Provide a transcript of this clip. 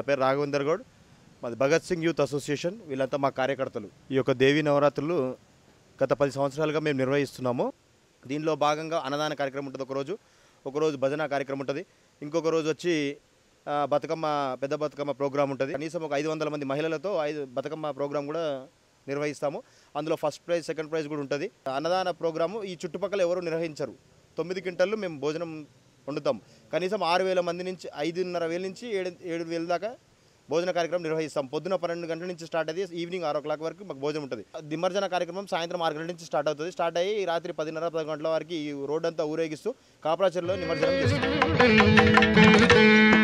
పేరు రాఘవేందర్ గౌడ్, మాది Bhagat Singh youth association. వీళ్ళంతా మా కార్యకర్తలు. ఈ యొక్క దేవీ నవరాత్రులు గత 10 సంవత్సరాలుగా మేము నిర్వహిస్తున్నాము. దీనిలో భాగంగా అన్నదాన కార్యక్రమం ఉంటుంది, ఒకరోజు భజన కార్యక్రమం ఉంటుంది, ఇంకొక రోజు వచ్చి బతుకమ్మ పెద్ద బతుకమ్మ ప్రోగ్రాం ఉంటుంది. కనీసం ఒక 500 మంది మహిళలతో బతుకమ్మ ప్రోగ్రాం కూడా నిర్వహిస్తాము. అందులో ఫస్ట్ ప్రైజ్, సెకండ్ ప్రైజ్ కూడా ఉంటుంది. అన్నదాన ప్రోగ్రాము ఈ చుట్టుపక్కల ఎవరు నిర్వహించరు. 9 క్వింటళ్ళు మేము భోజనం వండుతాం. కనీసం 6,000 మంది నుంచి 5,500 నుంచి 7,000 దాకా భోజన కార్యక్రమం నిర్వహిస్తాం. పొద్దున 12 గంటల నుంచి స్టార్ట్ అయ్యి ఈవినింగ్ 6 o'clock వరకు మాకు భోజనం ఉంటుంది. నిమజ్జన కార్యక్రమం సాయంత్రం 6 గంటల నుంచి స్టార్ట్ అవుతుంది. స్టార్ట్ అయ్యి రాత్రి 10:30, 10 గంటల వరకు ఈ రోడ్డు అంతా ఊరేగిస్తూ కాపరాచర్లో నిమజ్జనం చేస్తాం.